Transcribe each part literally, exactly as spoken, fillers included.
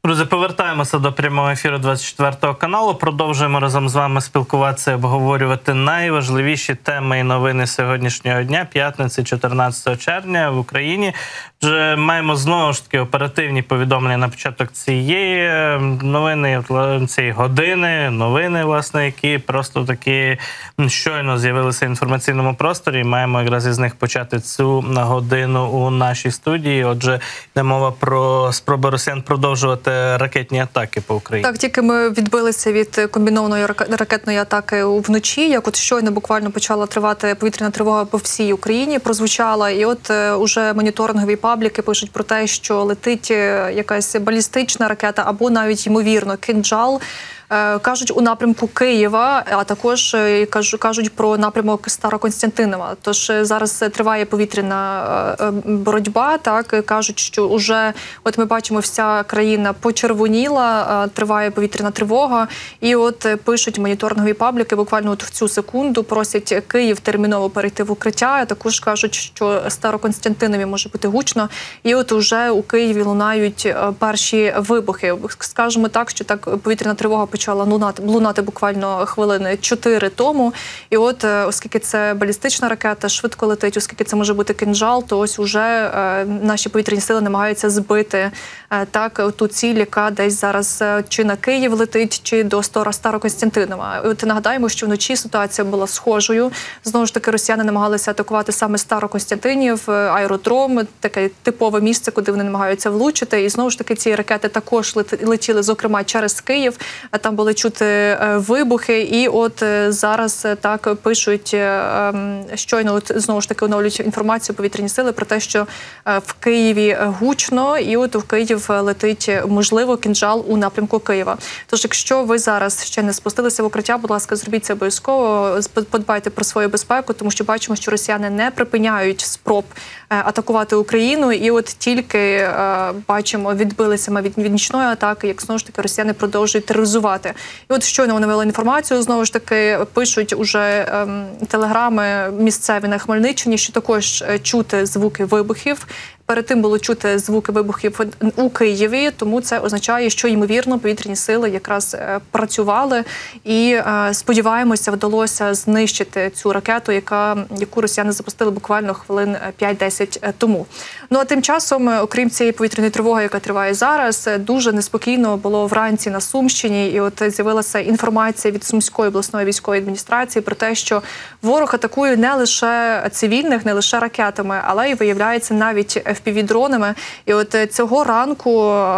Друзі, повертаємося до прямого ефіру двадцять четвертого каналу. Продовжуємо разом з вами спілкуватися і обговорювати найважливіші теми і новини сьогоднішнього дня, п'ятниці, чотирнадцятого червня в Україні. Вже маємо знову ж таки оперативні повідомлення на початок цієї новини, цієї години, новини, власне, які просто таки щойно з'явилися в інформаційному просторі. Маємо якраз із них почати цю годину у нашій студії. Отже, йде мова про спроби росіян продовжувати ракетні атаки по Україні. Так, тільки ми відбилися від комбінованої ракетної атаки вночі, як от щойно буквально почала тривати повітряна тривога по всій Україні, прозвучала, і от уже моніторингові пабліки пишуть про те, що летить якась балістична ракета або навіть, ймовірно, кинджал. Кажуть у напрямку Києва, а також кажуть про напрямок Старокостянтинова. Тож зараз триває повітряна боротьба. Так кажуть, що уже от ми бачимо, вся країна почервоніла, триває повітряна тривога. І от пишуть моніторингові пабліки, буквально от в цю секунду просять Київ терміново перейти в укриття. А також кажуть, що Старокостянтинові може бути гучно. І от уже у Києві лунають перші вибухи. Скажемо так, що так повітряна тривога почала лунати, лунати буквально хвилини чотири тому. І от, оскільки це балістична ракета, швидко летить, оскільки це може бути кинджал, то ось уже е, наші повітряні сили намагаються збити е, так ту ціль, яка десь зараз чи на Київ летить, чи до Старокостянтинова. І от нагадаємо, що вночі ситуація була схожою. Знову ж таки, росіяни намагалися атакувати саме Старокостянтинів, аеродром, таке типове місце, куди вони намагаються влучити. І знову ж таки, ці ракети також летіли, зокрема, через Київ. Там були чути вибухи, і от зараз так пишуть, щойно от знову ж таки оновлюють інформацію повітряні сили про те, що в Києві гучно, і от в Київ летить, можливо, кинджал у напрямку Києва. Тож, якщо ви зараз ще не спустилися в укриття, будь ласка, зробіть це обов'язково, подбайте про свою безпеку, тому що бачимо, що росіяни не припиняють спроб атакувати Україну, і от тільки бачимо, відбилися ми від нічної атаки, як знову ж таки росіяни продовжують тероризувати. І от щойно вони вели інформацію, знову ж таки, пишуть уже ем, телеграми місцеві на Хмельниччині, що також чути звуки вибухів. Перед тим було чути звуки вибухів у Києві, тому це означає, що, ймовірно, повітряні сили якраз працювали і, сподіваємося, вдалося знищити цю ракету, яка, яку росіяни запустили буквально хвилин п'ять-десять тому. Ну а тим часом, окрім цієї повітряної тривоги, яка триває зараз, дуже неспокійно було вранці на Сумщині, і от з'явилася інформація від Сумської обласної військової адміністрації про те, що ворог атакує не лише цивільних, не лише ракетами, але й, виявляється, навіть еф пі ві-дронами. І от цього ранку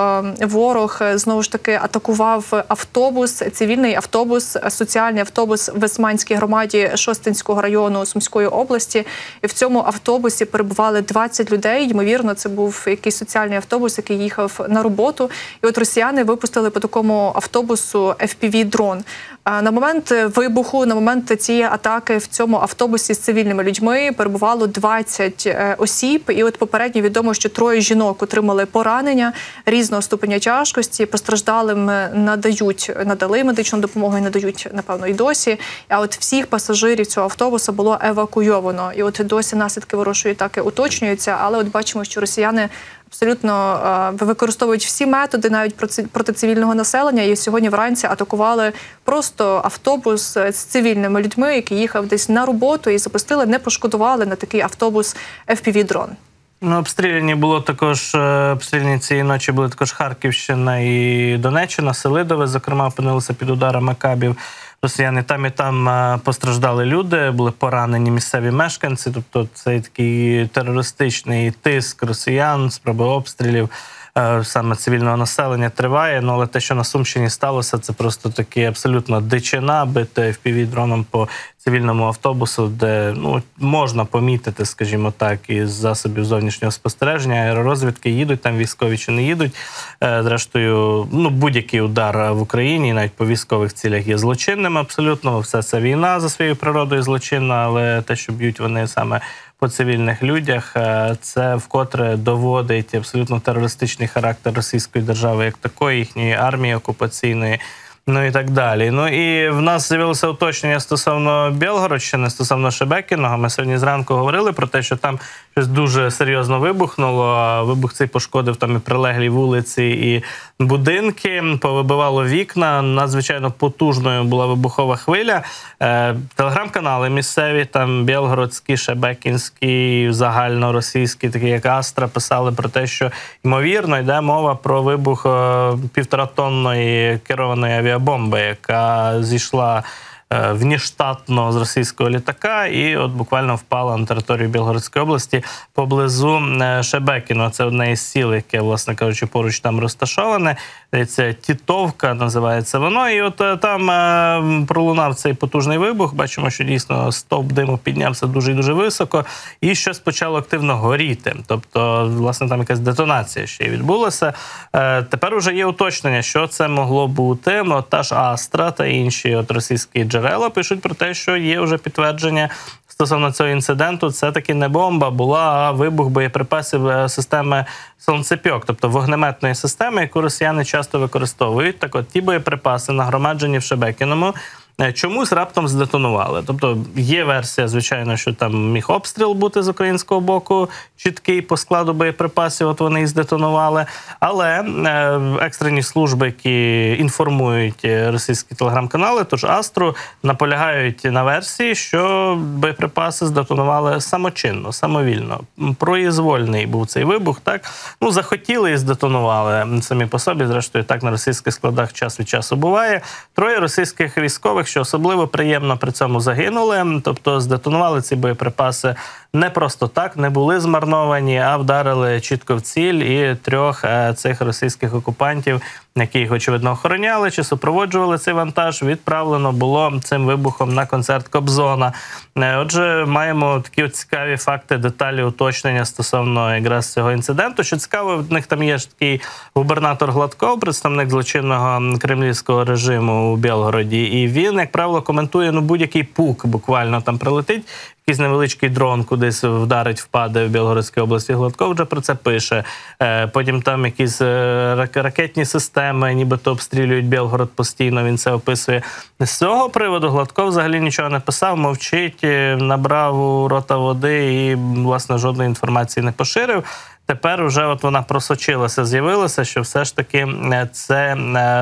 ворог знову ж таки атакував автобус, цивільний автобус, соціальний автобус в Весманській громаді Шостинського району Сумської області. І в цьому автобусі перебували двадцять людей. Ймовірно, це був якийсь соціальний автобус, який їхав на роботу. І от росіяни випустили по такому автобусу еф пі ві-дрон. На момент вибуху, на момент цієї атаки в цьому автобусі з цивільними людьми перебувало двадцять осіб. І от попередньо відомо, що троє жінок отримали поранення різного ступеня тяжкості. Постраждалим надають, надали медичну допомогу і надають, напевно, і досі. А от всіх пасажирів цього автобуса було евакуйовано. І от досі наслідки ворожої атаки уточнюються, але от бачимо, що росіяни абсолютно використовують всі методи навіть проти цивільного населення. І сьогодні вранці атакували просто автобус з цивільними людьми, який їхав десь на роботу, і запустили, не пошкодували на такий автобус еф пі ві-дрон. Ну, обстріляні було також, обстріляні цієї ночі були також Харківщина і Донеччина, Селидове, зокрема, опинилися під ударами кабів. Росіяни там і там постраждали люди, були поранені місцеві мешканці, тобто цей такий терористичний тиск росіян, спроби обстрілів саме цивільного населення триває. Ну, але те, що на Сумщині сталося, це просто таки абсолютно дичина, бити еф пі ві-дроном по цивільному автобусу, де ну, можна помітити, скажімо так, із засобів зовнішнього спостереження, аеророзвідки, їдуть там військові чи не їдуть. Зрештою, ну, будь-який удар в Україні, навіть по військових цілях, є злочинним абсолютно. Все це війна за своєю природою злочинна, але те, що б'ють вони саме по цивільних людях, це вкотре доводить абсолютно терористичний характер Російської держави як такої, їхньої армії окупаційної. ну і так далі. Ну і в нас з'явилося уточнення стосовно Білгородщини, стосовно Шебекіного. Ми сьогодні зранку говорили про те, що там щось дуже серйозно вибухнуло. Вибух цей пошкодив там і прилеглі вулиці, і будинки, повибивало вікна. Надзвичайно потужною була вибухова хвиля. Е, телеграм-канали місцеві, там білгородські, шебекінські, загальноросійські, такі як Астра, писали про те, що ймовірно йде мова про вибух е, півторатонної керованої авіабомби, яка зійшла внештатно з російського літака і от буквально впала на територію Білгородської області поблизу Шебекіно. Це одне із сіл, яке, власне кажучи, поруч там розташоване. Це Тітовка називається воно. І от там е, пролунав цей потужний вибух. Бачимо, що дійсно стовп диму піднявся дуже і дуже високо. І щось почало активно горіти. Тобто, власне, там якась детонація ще й відбулася. Е, тепер уже є уточнення, що це могло бути. Ну, та ж Астра та інші от російські джерела пишуть про те, що є вже підтвердження стосовно цього інциденту. Це таки не бомба була, а вибух боєприпасів системи «Сонцепьок», тобто вогнеметної системи, яку росіяни часто використовують. Так от ті боєприпаси, нагромаджені в Шебекіному, чомусь раптом здетонували. Тобто є версія, звичайно, що там міг обстріл бути з українського боку, чіткий по складу боєприпасів, от вони і здетонували. Але е, екстрені служби, які інформують російські телеграм-канали, тож Астру, наполягають на версії, що боєприпаси здетонували самочинно, самовільно. Произвольний був цей вибух, так? Ну, захотіли і здетонували самі по собі. Зрештою, так на російських складах час від часу буває. Троє російських військових, що особливо приємно при цьому загинули, тобто здетонували ці боєприпаси не просто так, не були змарновані, а вдарили чітко в ціль, і трьох е, цих російських окупантів, які їх, очевидно, охороняли чи супроводжували цей вантаж, відправлено було цим вибухом на концерт Кобзона. Е, отже, маємо такі от цікаві факти, деталі, уточнення стосовно якраз цього інциденту. Що цікаво, в них там є ж такий губернатор Гладков, представник злочинного кремлівського режиму у Білгороді, і він, як правило, коментує ну, будь-який пук, буквально там прилетить, якийсь невеличкий дрон кудись вдарить, впаде в Білгородській області. Гладков вже про це пише. Потім там якісь ракетні системи, нібито обстрілюють Білгород постійно, він це описує. З цього приводу Гладков взагалі нічого не писав, мовчить, набрав у рота води і, власне, жодної інформації не поширив. Тепер вже от вона просочилася, з'явилося, що все ж таки це,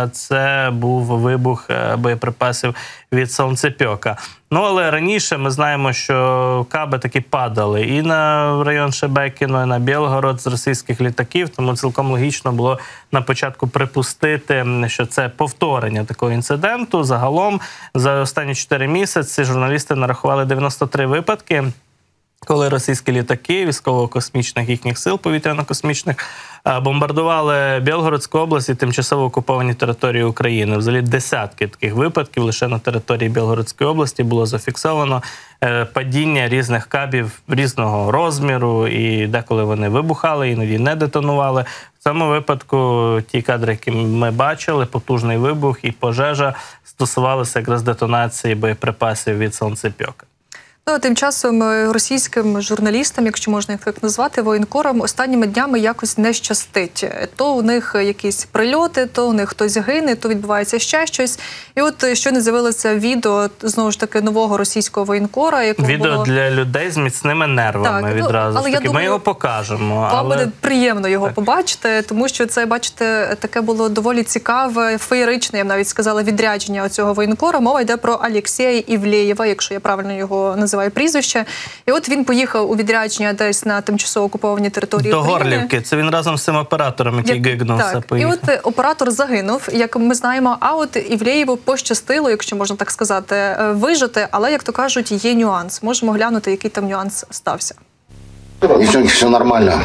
це був вибух боєприпасів від «Сонцепьока». Ну, але раніше ми знаємо, що каби таки падали і на район Шебекіно, і на Білгород з російських літаків, тому цілком логічно було на початку припустити, що це повторення такого інциденту. Загалом за останні чотири місяці журналісти нарахували дев'яносто три випадки, коли російські літаки військово-космічних їхніх сил повітряно-космічних бомбардували Білгородську область і тимчасово окуповані території України. Взагалі десятки таких випадків лише на території Білгородської області було зафіксовано падіння різних кабів різного розміру, і деколи вони вибухали, іноді не детонували. В цьому випадку ті кадри, які ми бачили, потужний вибух і пожежа, стосувалися якраз детонації боєприпасів від «Сонцепьока». Ну, тим часом російським журналістам, якщо можна їх так назвати, воєнкорам, останніми днями якось не щастить. То у них якісь прильоти, то у них хтось гине, то відбувається ще щось. І от щойно з'явилося відео, знову ж таки, нового російського воєнкора. Відео було... для людей з міцними нервами так, відразу. Але таки, думаю, ми його покажемо. Вам але... буде приємно його так. побачити, тому що це, бачите, таке було доволі цікаве, феєричне, я б навіть сказала, відрядження цього воєнкора. Мова йде про Олексія Івлеєва, якщо я правильно його називаю. Називаю прізвище. І от він поїхав у відрядження десь на тимчасово окуповані території До України. Горлівки. Це він разом з цим оператором, який як... гигнувся, так. поїхав. І от оператор загинув, як ми знаємо, а от Івлеєву пощастило, якщо можна так сказати, вижити, але, як то кажуть, є нюанс. Можемо глянути, який там нюанс стався. Девчонки, все нормально.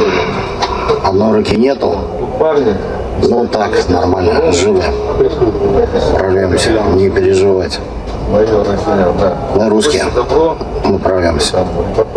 Одной руки нету. Ну так, нормально, живы. Справляемся, не переживать. Мы русские, мы прорвемся.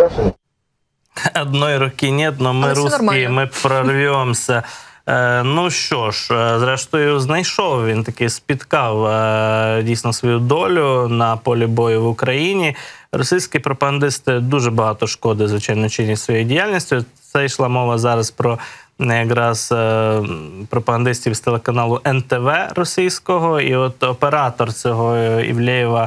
Одной руки нет, но мы русские, ми прорвемося. Е, ну що ж, зрештою, знайшов він таки, спіткав е, дійсно свою долю на полі бою в Україні. Російські пропагандисти дуже багато шкоди, звичайно, чинять своєю діяльністю. Це йшла мова зараз про якраз пропагандистів з телеканалу ен те ве російського. І от оператор цього Івлєєва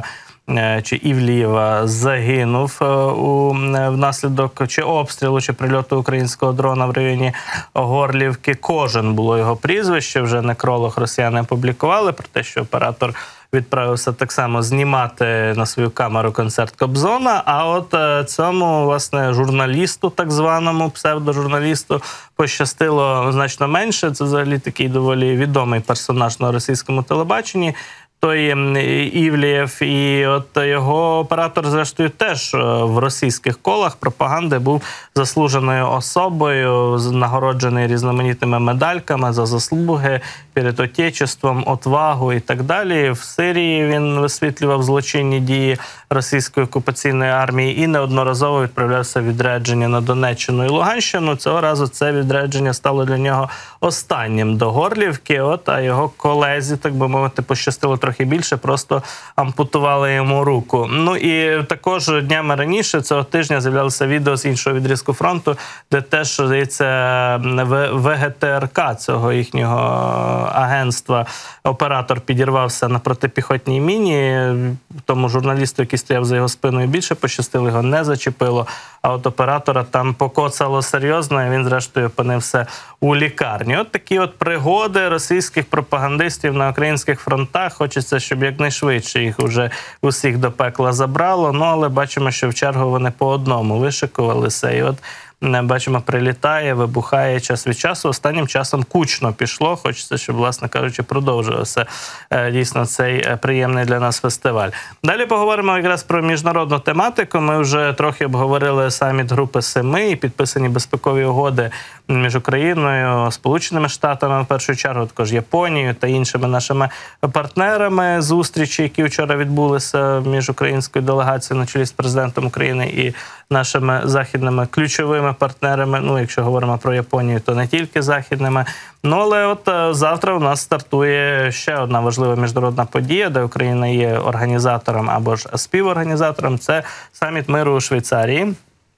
чи Івлієва загинув у внаслідок чи обстрілу, чи прильоту українського дрона в районі Горлівки. Кожен було його прізвище, вже некролог росіяни опублікували про те, що оператор відправився так само знімати на свою камеру концерт Кобзона, а от цьому, власне, журналісту, так званому псевдожурналісту, пощастило значно менше. Це взагалі такий доволі відомий персонаж на російському телебаченні, той Івлієв, і от його оператор, зрештою, теж в російських колах пропаганди був заслуженою особою, нагороджений різноманітними медальками за заслуги перед Отечеством, отвагу і так далі. В Сирії він висвітлював злочинні дії російської окупаційної армії і неодноразово відправлявся в відрядження на Донеччину і Луганщину. Цього разу це відрядження стало для нього останнім до Горлівки, от, а його колезі, так би мовити, пощастило трохи більше, просто ампутували йому руку. Ну і також днями раніше цього тижня з'являлося відео з іншого відрізку фронту, де теж, здається, ве ге те ер ка, цього їхнього агентства, оператор підірвався на протипіхотній міні. Тому журналісту, який стояв за його спиною, більше пощастило, його не зачепило. А от оператора там покоцало серйозно, і він, зрештою, опинився у лікарні. От такі от пригоди російських пропагандистів на українських фронтах. Хочеться, щоб якнайшвидше їх уже усіх до пекла забрало. Ну, але бачимо, що в чергу вони по одному вишикувалися. І от бачимо, прилітає, вибухає час від часу. Останнім часом кучно пішло. Хочеться, щоб, власне кажучи, продовжувався дійсно цей приємний для нас фестиваль. Далі поговоримо якраз про міжнародну тематику. Ми вже трохи обговорили саміт Групи Семи і підписані безпекові угоди між Україною, Сполученими Штатами, в першу чергу, також Японією та іншими нашими партнерами. Зустрічі, які вчора відбулися між українською делегацією на чолі з президентом України і нашими західними ключовими партнерами. Ну, якщо говоримо про Японію, то не тільки західними. Ну, але от завтра у нас стартує ще одна важлива міжнародна подія, де Україна є організатором або ж співорганізатором. Це саміт миру у Швейцарії.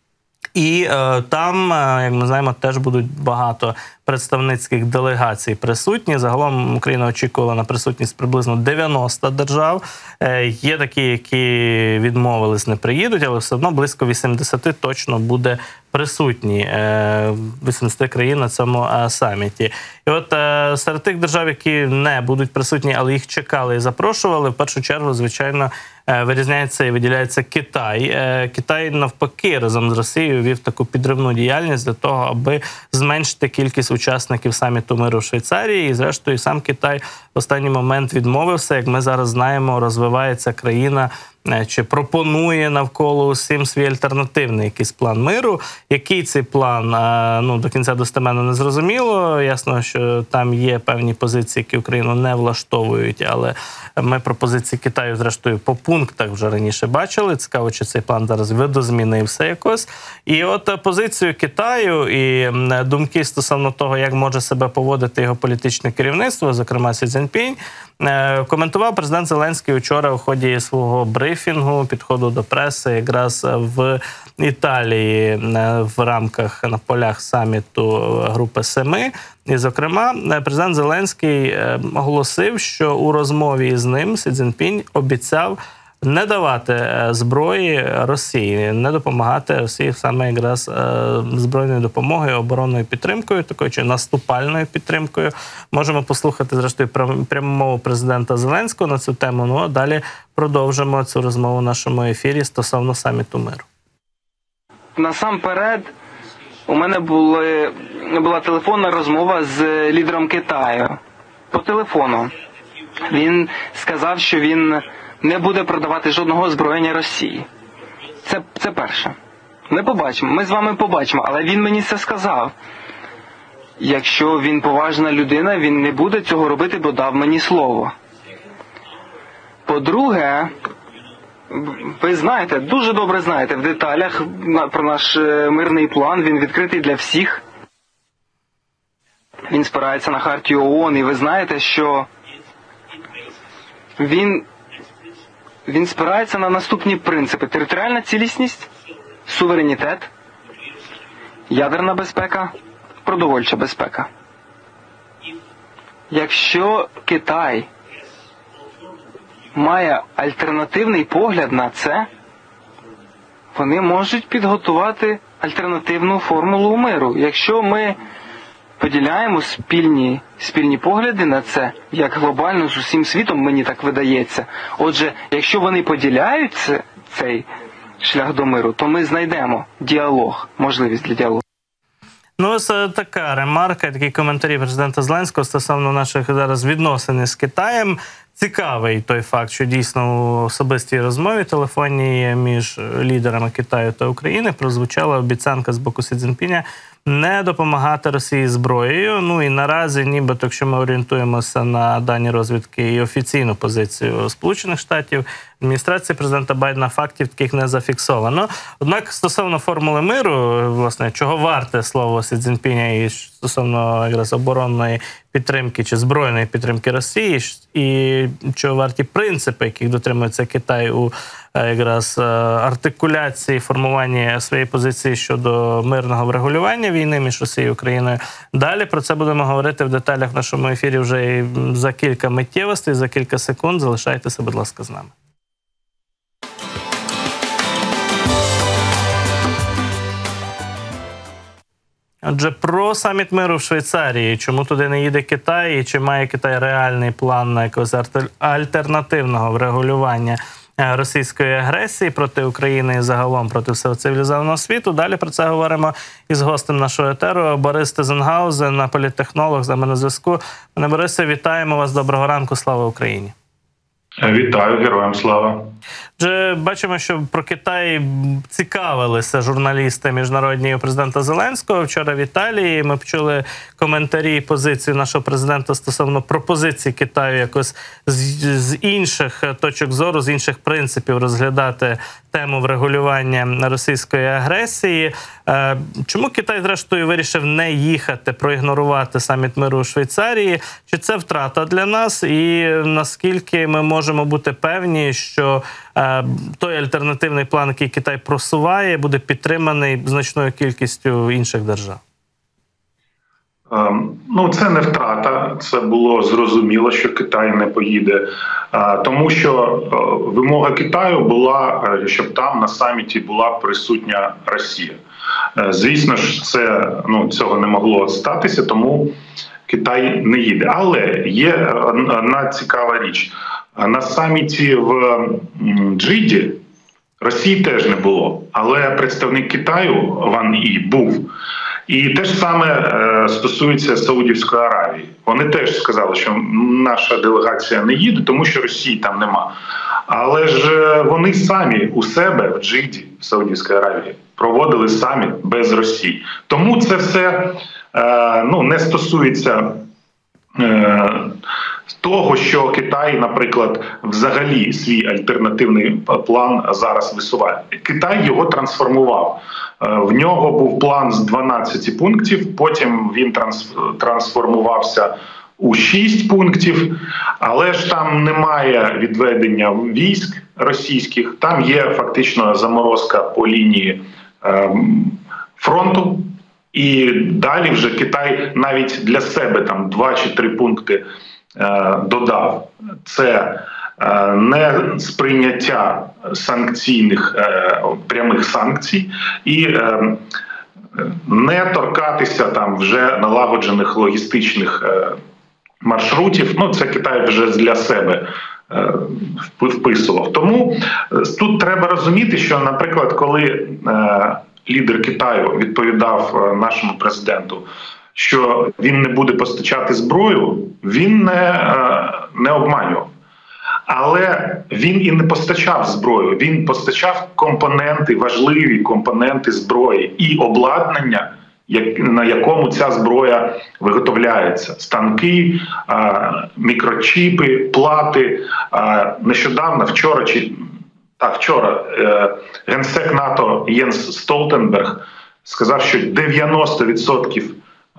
І е, там, е, як ми знаємо, теж будуть багато представницьких делегацій присутні. Загалом Україна очікувала на присутність приблизно дев'яноста держав. Е, є такі, які відмовились, не приїдуть, але все одно близько вісімдесяти точно буде присутні. Е, вісімдесят країн на цьому е, саміті. І от е, серед тих держав, які не будуть присутні, але їх чекали і запрошували, в першу чергу, звичайно, е, вирізняється і виділяється Китай. Е, Китай, навпаки, разом з Росією вів таку підривну діяльність для того, аби зменшити кількість учасників саміту миру в Швейцарії. І, зрештою, сам Китай в останній момент відмовився. Як ми зараз знаємо, розвивається країна, чи пропонує навколо усім свій альтернативний якийсь план миру. Який цей план, ну, до кінця достеменно не зрозуміло. Ясно, що там є певні позиції, які Україну не влаштовують, але ми пропозиції Китаю, зрештою, по пунктах вже раніше бачили. Цікаво, чи цей план зараз видозмінився якось. І от позицію Китаю і думки стосовно того, як може себе поводити його політичне керівництво, зокрема Сі Цзіньпінь, коментував президент Зеленський вчора у ході свого брифінгу, підходу до преси, якраз в Італії в рамках, на полях саміту Групи Семи. І, зокрема, президент Зеленський оголосив, що у розмові з ним Сі Цзіньпінь обіцяв не давати зброї Росії, не допомагати Росії саме якраз збройною допомогою, оборонною підтримкою, такою чи наступальною підтримкою. Можемо послухати, зрештою, пряму мову президента Зеленського на цю тему. Ну, а далі продовжимо цю розмову в нашому ефірі стосовно саміту миру. Насамперед, у мене були, була телефонна розмова з лідером Китаю. По телефону. Він сказав, що він не буде продавати жодного озброєння Росії. Це, це перше. Ми побачимо, ми з вами побачимо, але він мені це сказав. Якщо він поважна людина, він не буде цього робити, бо дав мені слово. По-друге, ви знаєте, дуже добре знаєте в деталях про наш мирний план, він відкритий для всіх. Він спирається на Хартію ООН, і ви знаєте, що він, він спирається на наступні принципи. Територіальна цілісність, суверенітет, ядерна безпека продовольча безпека. Якщо Китай має альтернативний погляд на це, вони можуть підготувати альтернативну формулу миру. Якщо ми поділяємо спільні, спільні погляди на це, як глобально з усім світом, мені так видається. Отже, якщо вони поділяють це, цей шлях до миру, то ми знайдемо діалог, можливість для діалогу. Ну, ось така ремарка, такі коментарі президента Зеленського стосовно наших зараз відносин з Китаєм. Цікавий той факт, що дійсно у особистій розмові телефонній між лідерами Китаю та України прозвучала обіцянка з боку Сі Цзіньпіня не допомагати Росії зброєю. Ну і наразі, нібито, якщо ми орієнтуємося на дані розвідки і офіційну позицію Сполучених Штатів, адміністрації президента Байдена, фактів таких не зафіксовано. Однак стосовно формули миру, власне, чого варте слово Сі Цзіньпіня і стосовно якраз оборонної підтримки чи збройної підтримки Росії, і чого варті принципи, яких дотримується Китай у якраз артикуляції, формуванні своєї позиції щодо мирного врегулювання війни між Росією і Україною. Далі про це будемо говорити в деталях в нашому ефірі вже за кілька миттєвостей, за кілька секунд. Залишайтеся, будь ласка, з нами. Отже, про саміт миру в Швейцарії. Чому туди не їде Китай і чи має Китай реальний план на якогось альтернативного врегулювання російської агресії проти України і загалом проти всього цивілізованого світу? Далі про це говоримо із гостем нашого етеру Борис Тизенгаузен, політтехнолог, з нами на зв'язку. Пане Борисе, вітаємо вас. Доброго ранку. Слава Україні. Вітаю, героям слава. Вже бачимо, що про Китай цікавилися журналісти міжнародні у президента Зеленського. Вчора в Італії ми почули коментарі і позицію нашого президента стосовно пропозиції Китаю якось з, з інших точок зору, з інших принципів розглядати тему врегулювання російської агресії. Чому Китай, зрештою, вирішив не їхати, проігнорувати саміт миру у Швейцарії? Чи це втрата для нас? І наскільки ми можемо бути певні, що той альтернативний план, який Китай просуває, буде підтриманий значною кількістю інших держав? Ну, це не втрата, це було зрозуміло, що Китай не поїде, тому що вимога Китаю була, щоб там на саміті була присутня Росія. Звісно ж, це, ну, цього не могло статися, тому Китай не їде. Але є одна цікава річ. На саміті в Джиді Росії теж не було, але представник Китаю, Ван І, був. І те ж саме е, стосується Саудівської Аравії. Вони теж сказали, що наша делегація не їде, тому що Росії там нема. Але ж вони самі у себе в Джиді, в Саудівській Аравії, проводили саміт без Росії. Тому це все е, ну, не стосується е, того, що Китай, наприклад, взагалі свій альтернативний план зараз висуває. Китай його трансформував. В нього був план з дванадцяти пунктів, потім він трансформувався у шість пунктів, але ж там немає відведення військ російських, там є фактично заморозка по лінії фронту, і далі вже Китай навіть для себе там два чи три пункти додав. Це не сприйняття санкційних, прямих санкцій і не торкатися там вже налагоджених логістичних маршрутів. Ну, це Китай вже для себе вписував. Тому тут треба розуміти, що, наприклад, коли лідер Китаю відповідав нашому президенту, що він не буде постачати зброю, він не, не обманював. Але він і не постачав зброю, він постачав компоненти, важливі компоненти зброї і обладнання, на якому ця зброя виготовляється. Станки, мікрочіпи, плати. Нещодавно, вчора, чи так, вчора, генсек НАТО Єнс Столтенберг сказав, що дев'яносто відсотків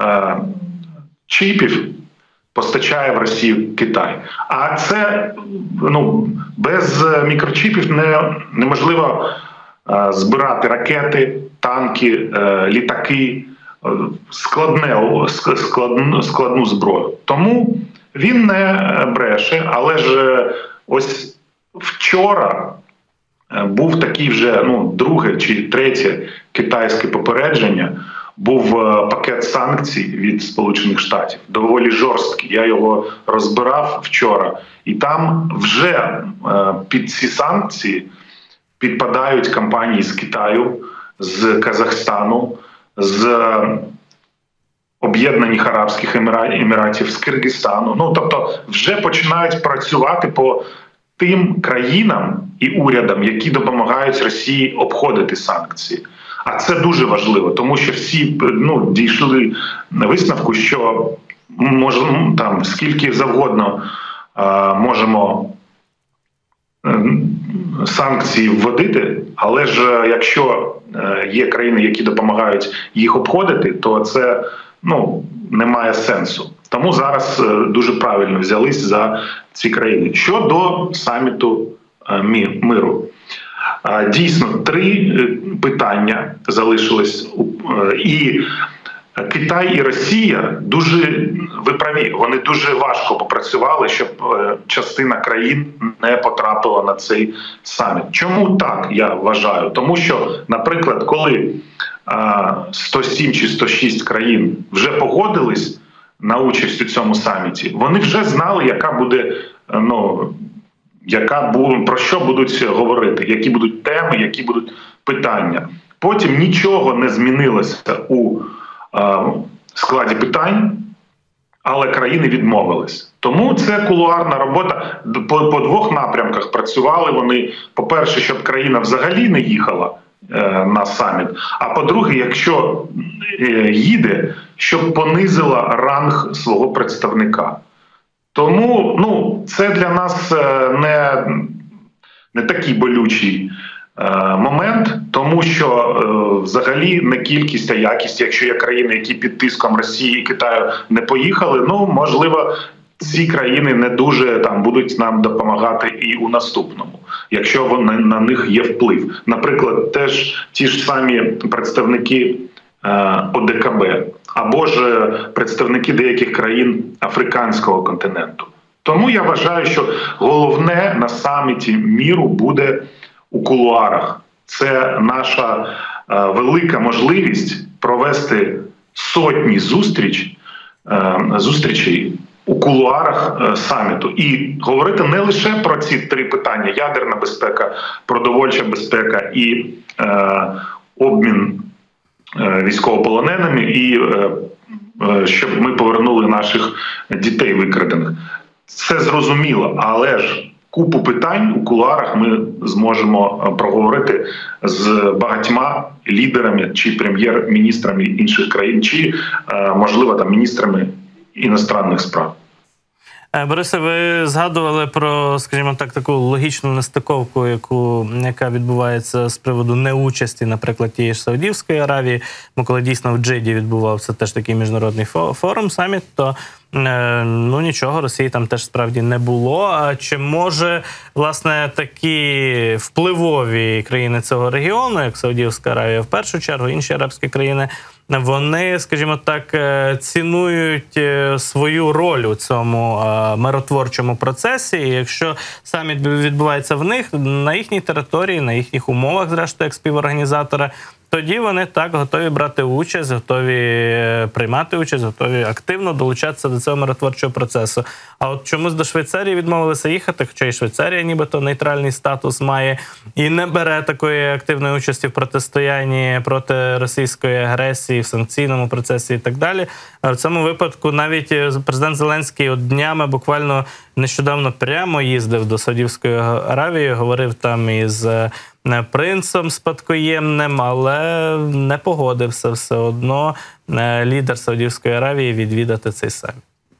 чіпів постачає в Росію Китай. А це, ну, без мікрочіпів не, неможливо е, збирати ракети, танки, е, літаки, складне, складну, складну зброю. Тому він не бреше, але ж ось вчора був такий вже, ну, друге чи третє китайське попередження, був пакет санкцій від Сполучених Штатів, доволі жорсткий. Я його розбирав вчора, і там вже під ці санкції підпадають компанії з Китаю, з Казахстану, з Об'єднаних Арабських Еміратів, з Киргизстану. Ну, тобто вже починають працювати по тим країнам і урядам, які допомагають Росії обходити санкції. А це дуже важливо, тому що всі, ну, дійшли на висновку, що можемо там скільки завгодно а, можемо санкції вводити, але ж якщо є країни, які допомагають їх обходити, то це, ну, не має сенсу. Тому зараз дуже правильно взялись за ці країни. Щодо саміту миру. Дійсно, три питання залишились. І Китай і Росія дуже, ви праві, вони дуже важко попрацювали, щоб частина країн не потрапила на цей саміт. Чому так, я вважаю? Тому що, наприклад, коли сто сім чи сто шість країн вже погодились на участь у цьому саміті, вони вже знали, яка буде, ну, яка буде, про що будуть говорити, які будуть теми, які будуть питання. Потім нічого не змінилося у е, складі питань, але країни відмовились. Тому це кулуарна робота. По, по двох напрямках працювали вони. По-перше, щоб країна взагалі не їхала е, на саміт. А по-друге, якщо е, їде, щоб понизила ранг свого представника. Тому, ну, це для нас не, не такий болючий е, момент, тому що е, взагалі не кількість, а якість. Якщо є країни, які під тиском Росії і Китаю не поїхали, ну, можливо, ці країни не дуже там будуть нам допомагати і у наступному, якщо вони, на них є вплив. Наприклад, теж ті ж самі представники е, О Де Ка Бе, або ж представники деяких країн африканського континенту. Тому я вважаю, що головне на саміті миру буде у кулуарах. Це наша е, велика можливість провести сотні зустріч, е, зустрічей у кулуарах е, саміту. І говорити не лише про ці три питання: ядерна безпека, продовольча безпека і е, обмін військовополоненими, і щоб ми повернули наших дітей викрадених. Це зрозуміло, але ж купу питань у кулуарах ми зможемо проговорити з багатьма лідерами чи прем'єр-міністрами інших країн, чи, можливо, там міністрами іностранних справ. Борисе, ви згадували про, скажімо так, таку логічну нестиковку, яку, яка відбувається з приводу неучасті, наприклад, тієї ж Саудівської Аравії. Бо коли дійсно в Джиді відбувався теж такий міжнародний форум, саміт, то ну нічого, Росії там теж справді не було. А чи може, власне, такі впливові країни цього регіону, як Саудівська Аравія в першу чергу, інші арабські країни, вони, скажімо так, цінують свою роль у цьому миротворчому процесі. І якщо саміт відбувається в них, на їхній території, на їхніх умовах, зрештою, як співорганізатора, тоді вони так готові брати участь, готові приймати участь, готові активно долучатися до цього миротворчого процесу. А от чомусь до Швейцарії відмовилися їхати, хоча і Швейцарія нібито нейтральний статус має і не бере такої активної участі в протистоянні проти російської агресії, в санкційному процесі і так далі. А в цьому випадку навіть президент Зеленський от днями буквально нещодавно прямо їздив до Саудівської Аравії, говорив там із принцем спадкоємним, але не погодився все одно лідер Саудівської Аравії відвідати цей саміт.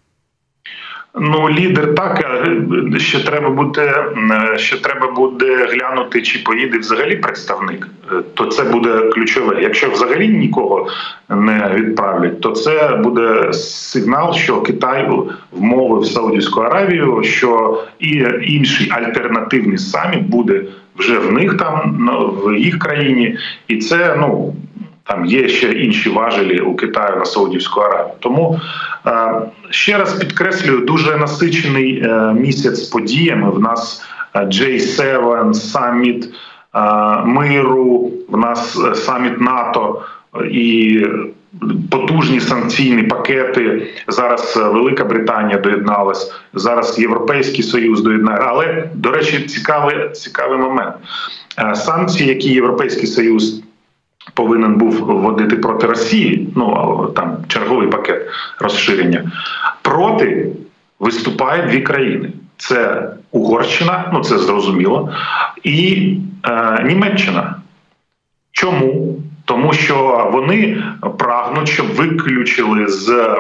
Ну, лідер так, ще треба буде, ще треба буде глянути, чи поїде взагалі представник. То це буде ключове. Якщо взагалі нікого не відправлять, то це буде сигнал, що Китай вмовив Саудівську Аравію, що і інший альтернативний саміт буде вже в них там, в їх країні. І це, ну, там є ще інші важелі у Китаю на Саудівську Аравію. Тому е, ще раз підкреслюю, дуже насичений е, місяць подіями. В нас джей севен, саміт е, миру, в нас саміт НАТО і потужні санкційні пакети. Зараз Велика Британія доєдналась, зараз Європейський Союз доєднає. Але, до речі, цікавий, цікавий момент. Санкції, які Європейський Союз повинен був вводити проти Росії, ну, там черговий пакет розширення, проти виступають дві країни. Це Угорщина, ну це зрозуміло, і е, Німеччина. Чому? Тому що вони прагнуть, щоб виключили з е,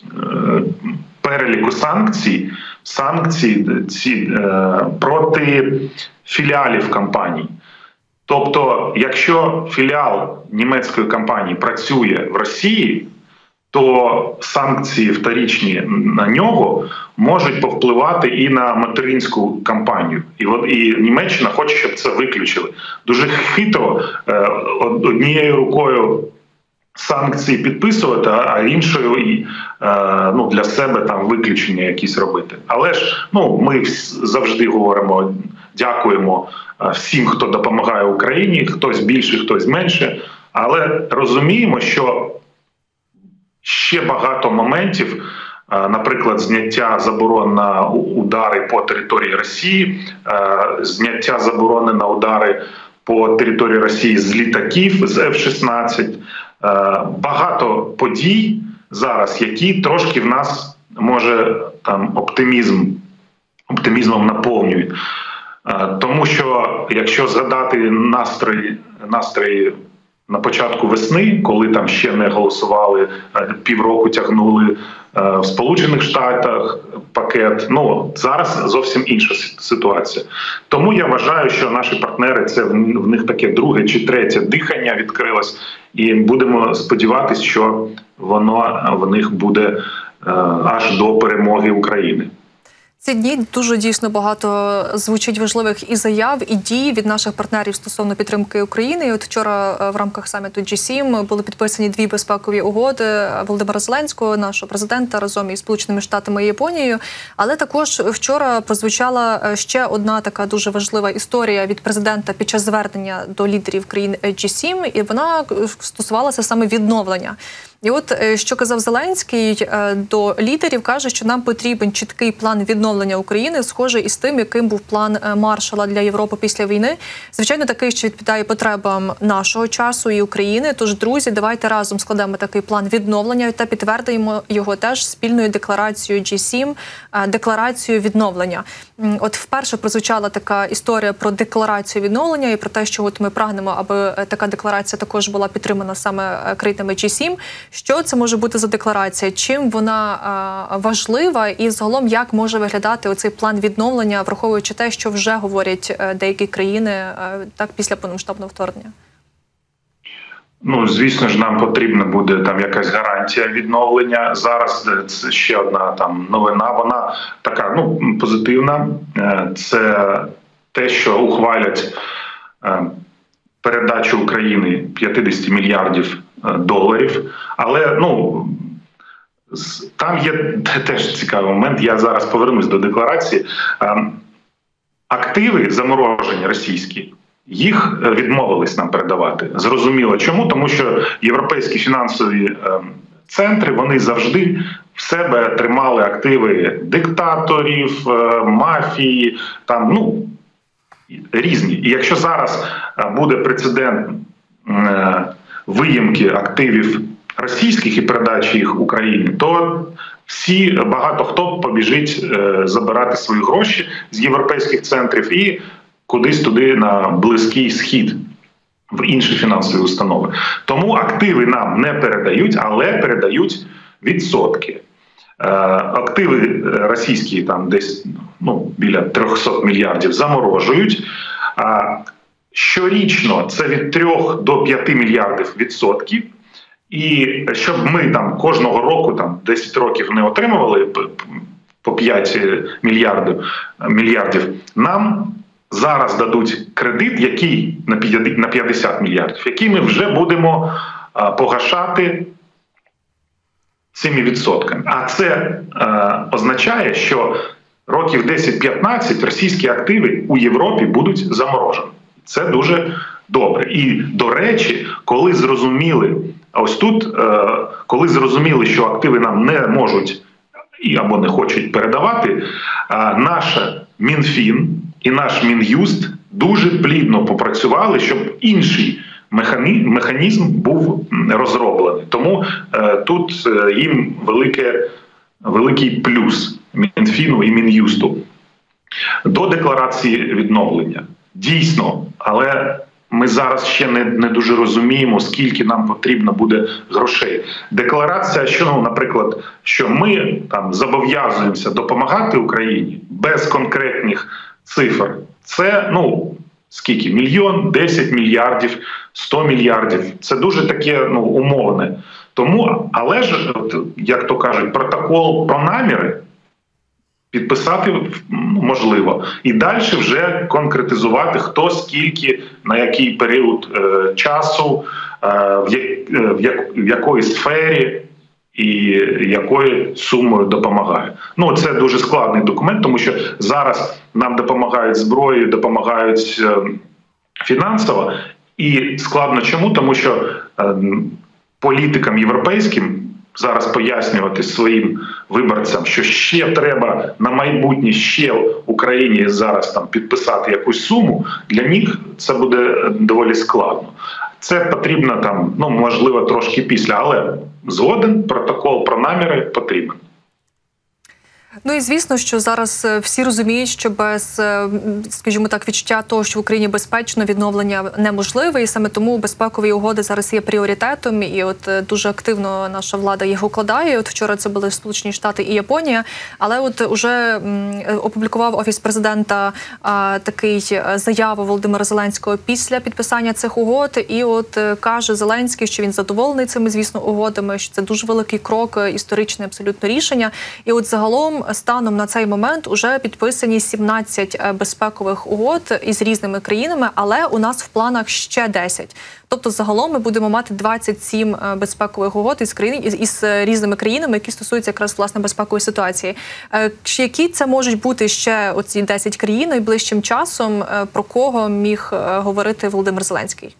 переліку санкцій санкції ці, е, проти філіалів компаній. Тобто, якщо філіал німецької компанії працює в Росії, то санкції вторічні на нього можуть повпливати і на материнську компанію. І от і Німеччина хоче, щоб це виключили. Дуже хитро е, однією рукою санкції підписувати, а іншою і е, ну, для себе там виключення якісь робити. Але ж ну, ми завжди говоримо, дякуємо всім, хто допомагає Україні, хтось більше, хтось менше, але розуміємо, що ще багато моментів, наприклад, зняття заборон на удари по території Росії, зняття заборони на удари по території Росії з літаків, з еф шістнадцять, багато подій зараз, які трошки в нас, може, там оптимізм, оптимізмом наповнюють. Тому що, якщо згадати настрої, настрої на початку весни, коли там ще не голосували, півроку тягнули в Сполучених Штатах пакет, ну зараз зовсім інша ситуація. Тому я вважаю, що наші партнери, це в них таке друге чи третє дихання відкрилось, і будемо сподіватися, що воно в них буде аж до перемоги України. Ці дні дуже дійсно багато звучить важливих і заяв, і дій від наших партнерів стосовно підтримки України. І от вчора в рамках саміту джі сім були підписані дві безпекові угоди Володимира Зеленського, нашого президента, разом із Сполученими Штатами і Японією. Але також вчора прозвучала ще одна така дуже важлива історія від президента під час звернення до лідерів країн джі сім, і вона стосувалася саме відновлення. І от, що казав Зеленський до лідерів, каже, що нам потрібен чіткий план відновлення України, схожий із тим, яким був план Маршалла для Європи після війни. Звичайно, такий, що відповідає потребам нашого часу і України. Тож, друзі, давайте разом складемо такий план відновлення та підтвердимо його теж спільною декларацією джі сім, декларацією відновлення. От вперше прозвучала така історія про декларацію відновлення і про те, що от ми прагнемо, аби така декларація також була підтримана саме країнами джі сім. Що це може бути за декларація? Чим вона а, важлива? І загалом, як може виглядати оцей план відновлення, враховуючи те, що вже говорять а, деякі країни а, так після повномасштабного вторгнення? Ну, звісно ж, нам потрібна буде там якась гарантія відновлення. Зараз це ще одна там новина, вона така, ну, позитивна. Це те, що ухвалять передачу України п'ятдесят мільярдів доларів. Але, ну, там є теж цікавий момент, я зараз повернусь до декларації. Активи заморожені російські, їх відмовились нам передавати. Зрозуміло чому, тому що європейські фінансові центри, вони завжди в себе тримали активи диктаторів, мафії, там, ну, різні. І якщо зараз буде прецедент виїмки активів російських і передачі їх Україні, то всі, багато хто побіжить забирати свої гроші з європейських центрів і кудись туди на Близький Схід, в інші фінансові установи. Тому активи нам не передають, але передають відсотки. Активи російські там десь, ну, біля трьохсот мільярдів заморожують. Щорічно це від трьох до п'яти мільярдів відсотків. І щоб ми там кожного року, там десять років не отримували по п'ять мільярдів, мільярдів, нам зараз дадуть кредит, який на п'ятдесят мільярдів, який ми вже будемо погашати цими відсотками. А це е, означає, що років десять-п'ятнадцять російські активи у Європі будуть заморожені. Це дуже добре. І, до речі, коли зрозуміли, ось тут, е, коли зрозуміли, що активи нам не можуть і або не хочуть передавати, е, наш Мінфін і наш Мін'юст дуже плідно попрацювали, щоб інший механізм був розроблений. Тому е, тут е, їм велике, великий плюс Мінфіну і Мін'юсту. До декларації відновлення. Дійсно, але ми зараз ще не, не дуже розуміємо, скільки нам потрібно буде грошей. Декларація, що, ну, наприклад, що ми там зобов'язуємося допомагати Україні без конкретних цифр, це, ну, скільки? Мільйон, десять мільярдів, сто мільярдів. Це дуже таке, ну, умовне. Тому, але ж, от, як то кажуть, протокол про наміри підписати можливо. І далі вже конкретизувати, хто скільки, на який період е, часу, е, в, як, в, як, в якої сфері і якою сумою допомагає. Ну, це дуже складний документ, тому що зараз нам допомагають зброєю, допомагають е, фінансово. І складно чому? Тому що е, політикам європейським зараз пояснювати своїм виборцям, що ще треба на майбутнє ще Україні зараз там підписати якусь суму, для них це буде доволі складно. Це потрібно там, ну, можливо, трошки після, але згоден, протокол про наміри потрібен. Ну і звісно, що зараз всі розуміють, що без, скажімо так, відчуття того, що в Україні безпечно, відновлення неможливе, і саме тому безпекові угоди зараз є пріоритетом, і от дуже активно наша влада їх укладає. От вчора це були Сполучені Штати і Японія, але от уже опублікував Офіс президента а, такий заяву Володимира Зеленського після підписання цих угод, і от каже Зеленський, що він задоволений цими, звісно, угодами, що це дуже великий крок, історичне абсолютно рішення. І от загалом станом на цей момент уже підписані сімнадцять безпекових угод із різними країнами, але у нас в планах ще десять. Тобто загалом ми будемо мати двадцять сім безпекових угод із країн із, із різними країнами, які стосуються якраз власне безпекової ситуації. Які це можуть бути ще оці десять країн найближчим часом? Про кого міг говорити Володимир Зеленський?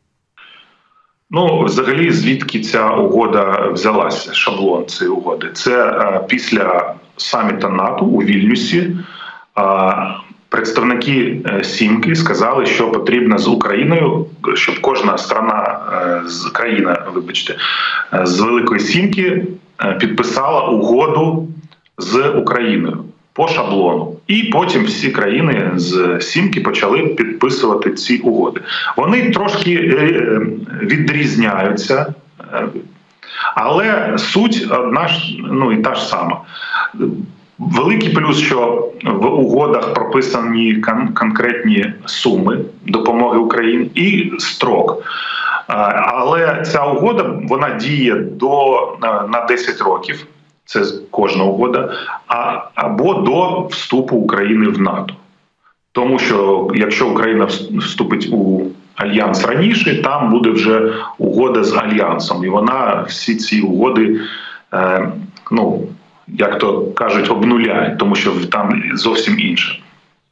Ну, взагалі, звідки ця угода взялася, шаблон цієї угоди? Це е, після саміту НАТО у Вільнюсі е, представники е, Сімки сказали, що потрібно з Україною, щоб кожна страна, е, з країна, вибачте, е, з Великої Сімки е, підписала угоду з Україною по шаблону. І потім всі країни з Сімки почали підписувати ці угоди. Вони трошки відрізняються, але суть одна ж, ну, і та ж сама. Великий плюс, що в угодах прописані кон- конкретні суми допомоги Україні і строк. Але ця угода, вона діє до, на десять років. Це кожна угода, а, або до вступу України в НАТО. Тому що якщо Україна вступить у Альянс раніше, там буде вже угода з Альянсом. І вона всі ці угоди, е, ну, як то кажуть, обнуляє, тому що там зовсім інше.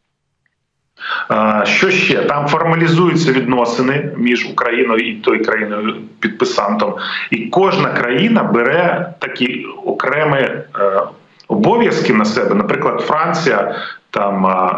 Що ще? Там формалізуються відносини між Україною і тою країною підписантом. І кожна країна бере такі окремі е, обов'язки на себе. Наприклад, Франція там е,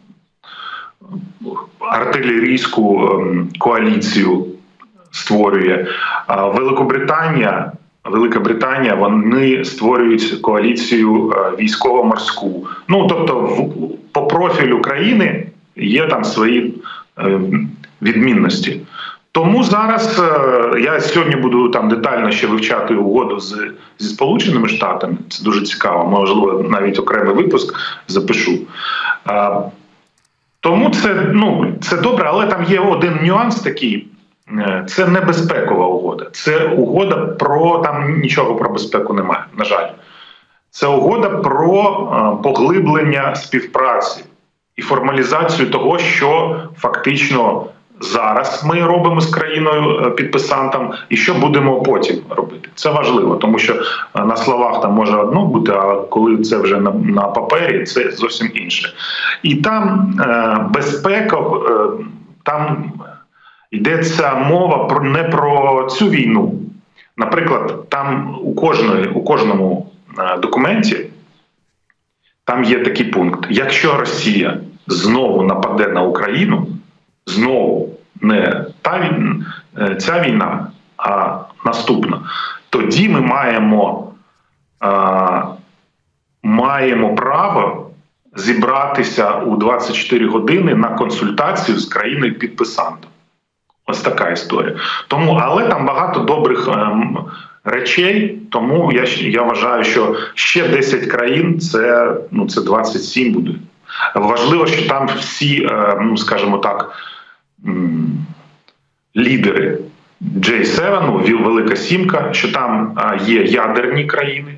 артилерійську е, коаліцію створює. А Великобританія, Велика Британія, вони створюють коаліцію е, військово-морську. Ну, тобто, в, по профілю країни є там свої е, відмінності. Тому зараз е, я сьогодні буду там детально ще вивчати угоду з, зі Сполученими Штатами. Це дуже цікаво, можливо, навіть окремий випуск запишу. Е, тому це, ну, це добре, але там є один нюанс такий. Е, це не безпекова угода. Це угода про, там нічого про безпеку немає, на жаль. Це угода про е, поглиблення співпраці і формалізацію того, що фактично зараз ми робимо з країною-підписантом і що будемо потім робити. Це важливо, тому що на словах там може одно бути, а коли це вже на, на папері, це зовсім інше. І там е, безпека, е, там йдеться мова про, не про цю війну. Наприклад, там у, кожної, у кожному е, документі там є такий пункт. Якщо Росія знову нападе на Україну, знову не та війна, ця війна, а наступна, тоді ми маємо, а, маємо право зібратися у двадцять чотири години на консультацію з країною-підписантом. Ось така історія. Тому, але там багато добрих ем, речей, тому я, я вважаю, що ще десять країн, це, ну, це двадцять сім буде. Важливо, що там всі, ну, скажімо так, лідери джей сім, Велика Сімка, що там є ядерні країни,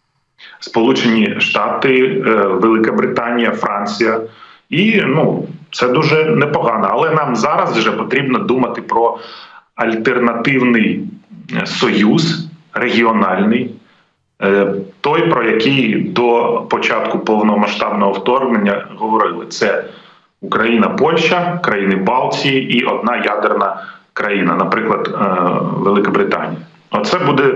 Сполучені Штати, Велика Британія, Франція. І, ну, це дуже непогано. Але нам зараз вже потрібно думати про альтернативний союз регіональний, той, про який до початку повномасштабного вторгнення говорили. Це Україна, Польща, країни Балтії і одна ядерна країна, наприклад, Велика Британія. Оце буде,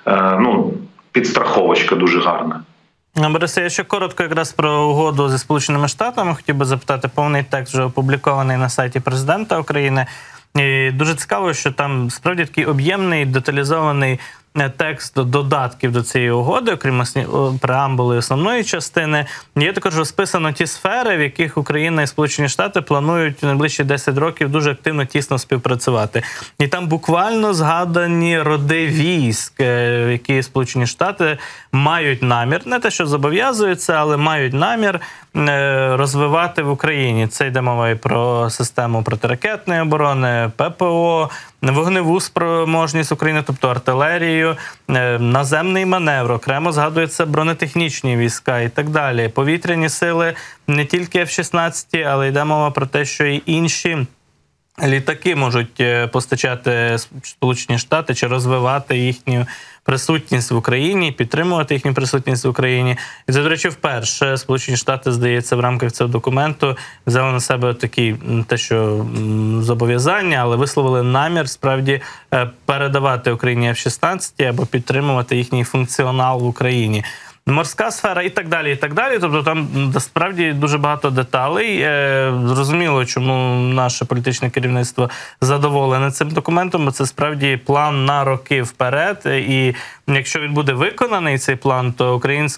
ну, підстраховочка дуже гарна. Борисе, я ще коротко якраз про угоду зі Сполученими Штатами хотів би запитати. Повний текст вже опублікований на сайті президента України. І дуже цікаво, що там справді такий об'ємний, деталізований текст додатків до цієї угоди, окрім преамбули основної частини. Є також розписано ті сфери, в яких Україна і Сполучені Штати планують в найближчі десять років дуже активно, тісно співпрацювати. І там буквально згадані роди військ, які Сполучені Штати мають намір, не те, що зобов'язуються, але мають намір розвивати в Україні. Це йде мова і про систему протиракетної оборони, ППО, вогневу спроможність України, тобто артилерію, наземний маневр, окремо згадується бронетехнічні війська і так далі. Повітряні сили не тільки еф шістнадцять, але йде мова про те, що і інші літаки можуть постачати Сполучені Штати чи розвивати їхню присутність в Україні, підтримувати їхню присутність в Україні. І це, до речі, вперше Сполучені Штати, здається, в рамках цього документу взяли на себе такі, те, що зобов'язання, але висловили намір справді передавати Україні еф шістнадцять або підтримувати їхній функціонал в Україні. Морська сфера і так далі, і так далі. Тобто там справді дуже багато деталей. Зрозуміло, чому наше політичне керівництво задоволене цим документом, бо це справді план на роки вперед. І якщо він буде виконаний, цей план, то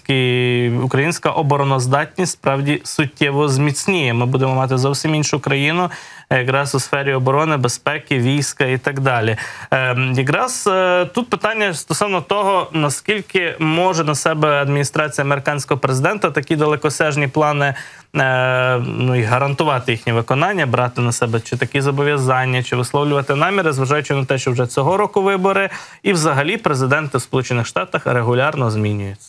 українська обороноздатність справді суттєво зміцніє. Ми будемо мати зовсім іншу країну, якраз у сфері оборони, безпеки, війська і так далі. Якраз тут питання стосовно того, наскільки може на себе адміністрація американського президента такі далекосяжні плани, ну, і гарантувати їхнє виконання, брати на себе чи такі зобов'язання, чи висловлювати наміри, зважаючи на те, що вже цього року вибори, і взагалі президенти в Сполучених Штатах регулярно змінюються.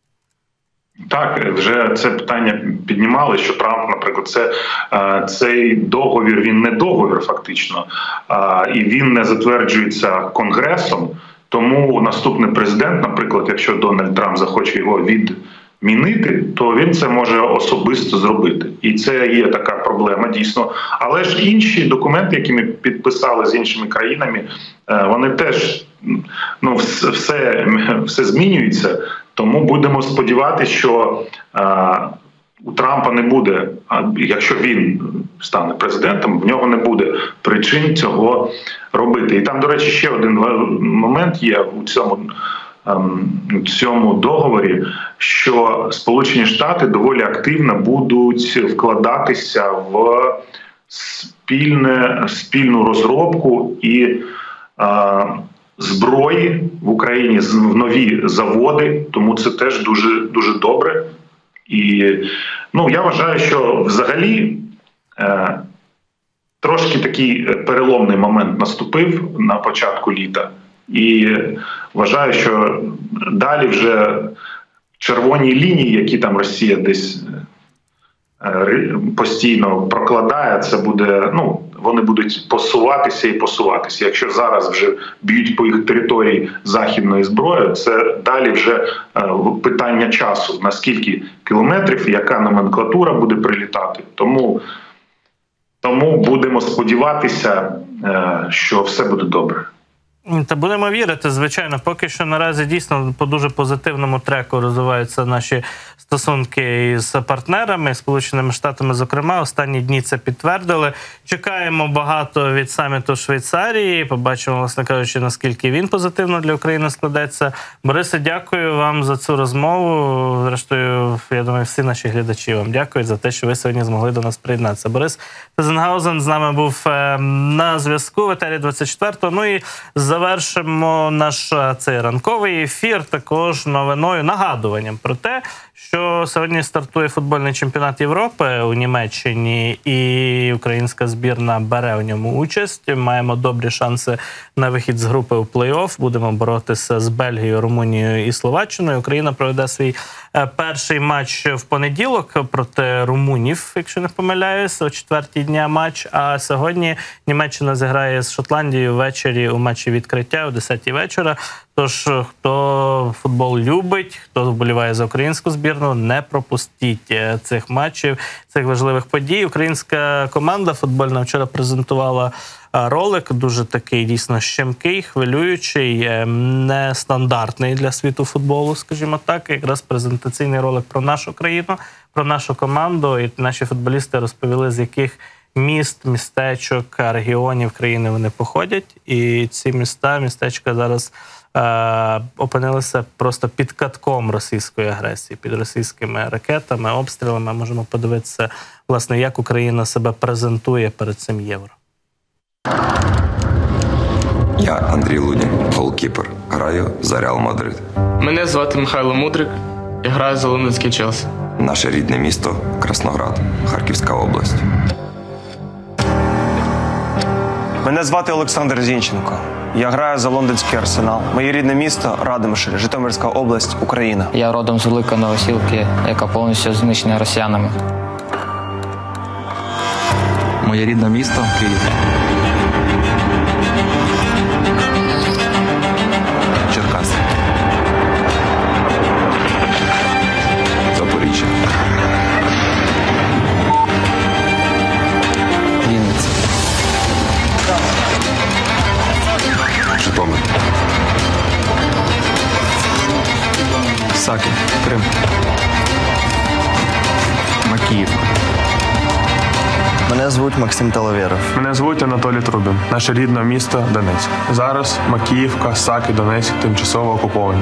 Так, вже це питання піднімали, що Трамп, наприклад, це, цей договір, він не договір фактично, і він не затверджується Конгресом, тому наступний президент, наприклад, якщо Дональд Трамп захоче його відмінити, то він це може особисто зробити. І це є така проблема, дійсно. Але ж інші документи, які ми підписали з іншими країнами, вони теж, ну, все, все змінюється. Тому будемо сподіватися, що а, у Трампа не буде, а якщо він стане президентом, в нього не буде причин цього робити. І там, до речі, ще один момент є у цьому, у цьому договорі, що Сполучені Штати доволі активно будуть вкладатися в спільне, спільну розробку і а, зброї в Україні, в нові заводи, тому це теж дуже, дуже добре. І, ну, я вважаю, що взагалі е, трошки такий переломний момент наступив на початку літа. І вважаю, що далі вже червоні лінії, які там Росія десь постійно прокладає, це буде, ну, вони будуть посуватися і посуватися. Якщо зараз вже б'ють по їх території західною зброєю, це далі вже питання часу, на скільки кілометрів, яка номенклатура буде прилітати. Тому, тому будемо сподіватися, що все буде добре. Та будемо вірити, звичайно. Поки що наразі дійсно по дуже позитивному треку розвиваються наші стосунки із партнерами, Сполученими Штатами, зокрема. Останні дні це підтвердили. Чекаємо багато від саміту Швейцарії. Побачимо, власне кажучи, наскільки він позитивно для України складеться. Борисе, дякую вам за цю розмову. Зрештою, я думаю, всі наші глядачі вам дякують за те, що ви сьогодні змогли до нас приєднатися. Борис Тизенгаузен з нами був на зв'язку в етері двадцять четвертого. Ну і завершимо наш цей ранковий ефір також новиною, нагадуванням про те, що сьогодні стартує футбольний чемпіонат Європи у Німеччині, і українська збірна бере у ньому участь. Маємо добрі шанси на вихід з групи у плей-офф. Будемо боротися з Бельгією, Румунією і Словаччиною. Україна проведе свій перший матч в понеділок проти румунів, якщо не помиляюсь, о четвертій дня матч. А сьогодні Німеччина зіграє з Шотландією ввечері у матчі відкриття о десятій вечора. Тож, хто футбол любить, хто вболіває за українську збірну, не пропустіть цих матчів, цих важливих подій. Українська команда футбольна вчора презентувала ролик, дуже такий дійсно щемкий, хвилюючий, нестандартний для світу футболу, скажімо так. Якраз презентаційний ролик про нашу країну, про нашу команду. І наші футболісти розповіли, з яких міст, містечок, регіонів країни вони походять. І ці міста, містечка зараз е, опинилися просто під катком російської агресії, під російськими ракетами, обстрілами. Можемо подивитися, власне, як Україна себе презентує перед цим Євро. Я Андрій Лунін, голкіпер. Граю за Реал Мадрид. Мене звати Михайло Мудрик. Я граю за лондонський Челсі. Наше рідне місто – Красноград, Харківська область. Мене звати Олександр Зінченко. Я граю за лондонський Арсенал. Моє рідне місто – Радомишль, Житомирська область, Україна. Я родом з Великої Новосілки, яка повністю знищена росіянами. Моє рідне місто – Київ. Черкаси. Запоріжжя. Вінниця. Житомир. Саки. Крим. Макіїв. Мене звуть Максим Талавєров. Мене звуть Анатолій Трубін. Наше рідне місто – Донецьк. Зараз Макіївка, Саки, Донецьк тимчасово окуповані.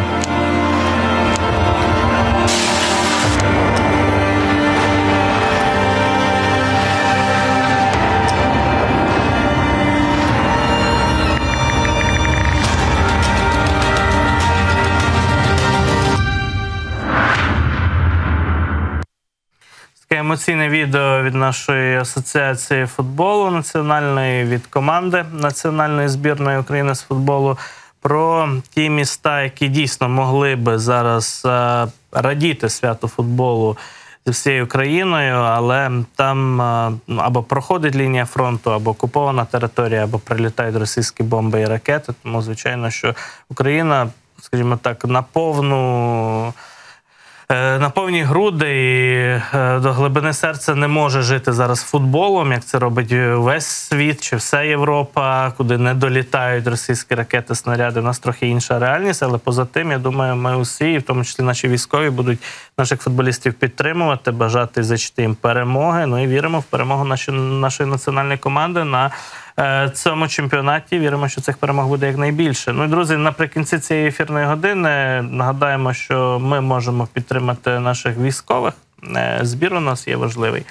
Емоційне відео від нашої асоціації футболу національної, від команди національної збірної України з футболу про ті міста, які дійсно могли би зараз е, радіти святу футболу зі всією країною, але там е, або проходить лінія фронту, або окупована територія, або прилітають російські бомби і ракети. Тому, звичайно, що Україна, скажімо так, на повну... на повні груди і до глибини серця не може жити зараз футболом, як це робить весь світ чи вся Європа, куди не долітають російські ракети, снаряди. У нас трохи інша реальність, але поза тим, я думаю, ми усі, в тому числі наші військові, будуть наших футболістів підтримувати, бажати зачити їм перемоги. Ну і віримо в перемогу нашої, нашої національної команди на цьому чемпіонаті. Віримо, що цих перемог буде якнайбільше. Ну і, друзі, наприкінці цієї ефірної години нагадаємо, що ми можемо підтримати наших військових. Збір у нас є важливий.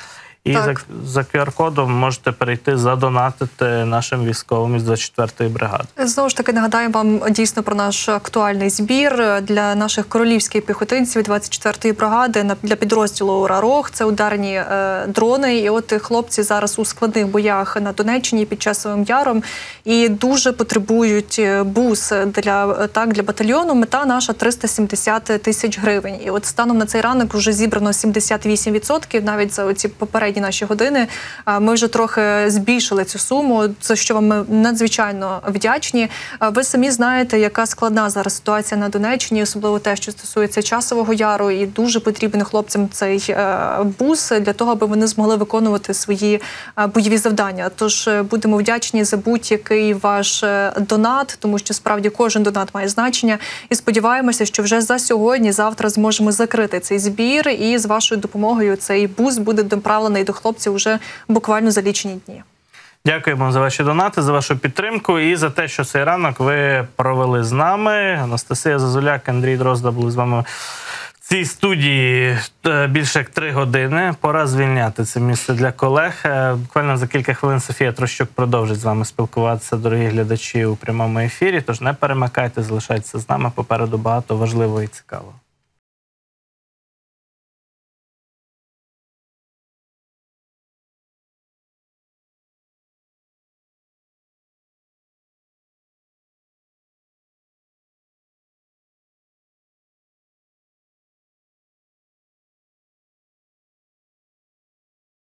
І за, Так. за ку ар-кодом можете перейти, задонатити нашим військовим із двадцять четвертої бригади. Знову ж таки, нагадаємо вам дійсно про наш актуальний збір для наших королівських піхотинців двадцять четвертої бригади на- для підрозділу «Ура-Рог». Це ударні е, дрони. І от хлопці зараз у складних боях на Донеччині під Часовим Яром і дуже потребують бус для, так, для батальйону. Мета наша триста сімдесят тисяч гривень. І от станом на цей ранок вже зібрано сімдесят вісім відсотків, навіть за ці попередні наші години. А Ми вже трохи збільшили цю суму, за що вам ми надзвичайно вдячні. А Ви самі знаєте, яка складна зараз ситуація на Донеччині, особливо те, що стосується Часового Яру, і дуже потрібен хлопцям цей е, бус для того, аби вони змогли виконувати свої е, бойові завдання. Тож е, будемо вдячні за будь-який ваш е, донат, тому що справді кожен донат має значення. І сподіваємося, що вже за сьогодні, завтра зможемо закрити цей збір, і з вашою допомогою цей бус буде доправлений до хлопців уже буквально за лічені дні. Дякуємо за ваші донати, за вашу підтримку і за те, що цей ранок ви провели з нами. Анастасія Зозуляк, Андрій Дрозда були з вами в цій студії е, більше як три години. Пора звільняти це місце для колег. Е, Буквально за кілька хвилин Софія Трощук продовжить з вами спілкуватися, дорогі глядачі, у прямому ефірі. Тож не перемикайте, залишайтеся з нами. Попереду багато важливого і цікавого.